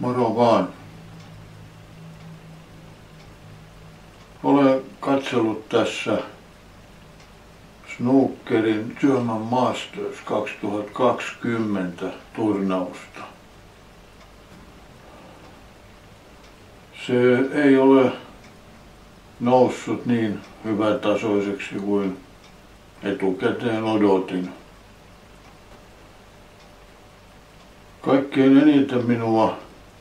Moro vaan. Olen katsellut tässä snookerin German Masters 2020 turnausta. Se ei ole noussut niin hyvätasoiseksi kuin etukäteen odotin. Kaikkein eniten minua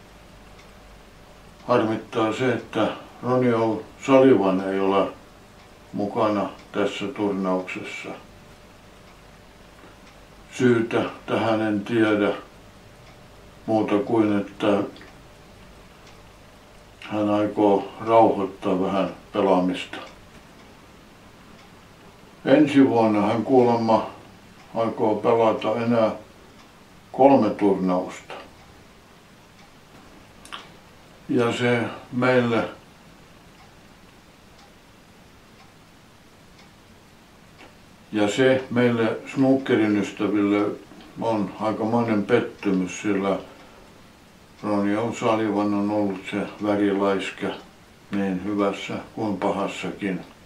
harmittaa se, että Ronnie O'Sullivan ei ole mukana tässä turnauksessa. Syytä tähän en tiedä muuta kuin, että hän aikoo rauhoittaa vähän pelaamista. Ensi vuonna hän kuulemma aikoo pelata enää 3 turnausta. Ja se meille snookerin ystäville on aikamoinen pettymys, sillä Ronnie O'Sullivan on ollut se väriläiskä niin hyvässä kuin pahassakin.